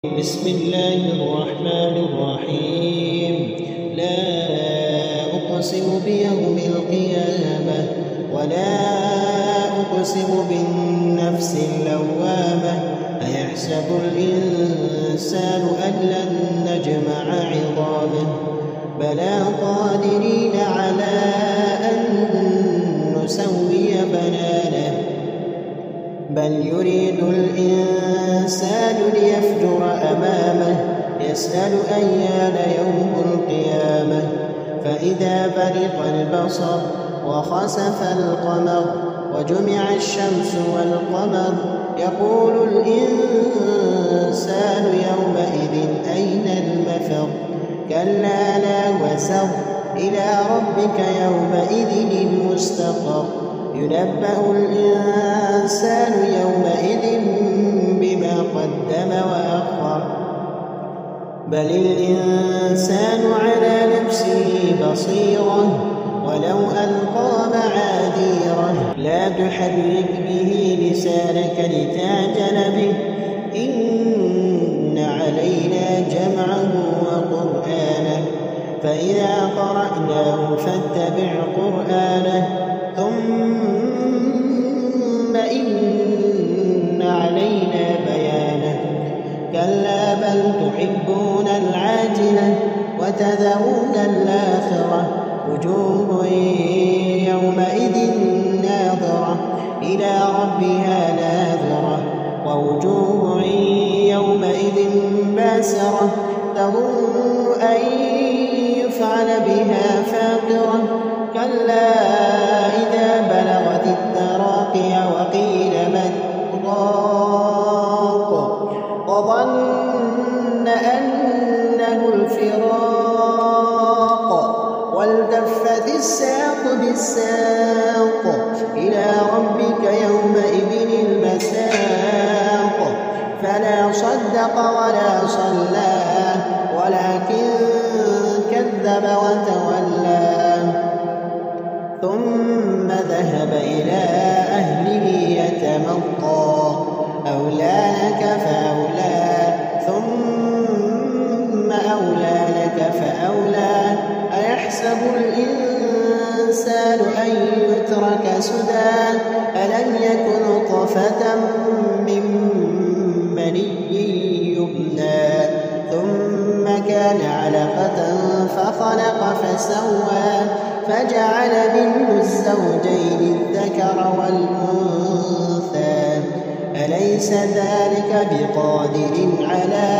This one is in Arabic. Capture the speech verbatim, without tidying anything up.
بسم الله الرحمن الرحيم. لا أقسم بيوم القيامة ولا أقسم بالنفس اللوامة. أيحسب الإنسان أن لن نجمع عظامه بلى قادرين على أن نسوي بنانه بل يريد الإنسان ليفجر أمامه يسأل أيان يوم القيامة. فإذا برق البصر وخسف القمر وجمع الشمس والقمر يقول الإنسان يومئذ أين المفر. كلا لا وزر إلى ربك يومئذ المستقر. ينبأ الإنسان يومئذ بما قدم وأخر بل الإنسان على نفسه بصيرة ولو ألقى معاذيره. لا تحرك به لسانك لتعجل به إن علينا جمعه وقرآنه فإذا قرأناه فاتبع قرآنه ثم إن علينا بيانه. كلا بل تحبون العاجلة وتذرون الآخرة وجوه يومئذ ناظرة إلى ربها ناظرة ووجوه يومئذ باسرة تظن أن يفعل بها فاقرة. كلا إذا بلغت التراقي وقيل من راق وظن أنه الفراق والتفت الساق بالساق إلى ربك يومئذ المساق. فلا صدق ولا صلى ولكن كذب وتولى ثم ذهب إلى أهله يتمطى. أولى لك فأولى ثم أولى لك فأولى. أيحسب الإنسان أن يترك سدى ألم يكن نطفة من مني يمنى ثم كان علقة فخلق فسوى فجعل منه الزوجين الذكر والأنثى. أليس ذلك بقادر على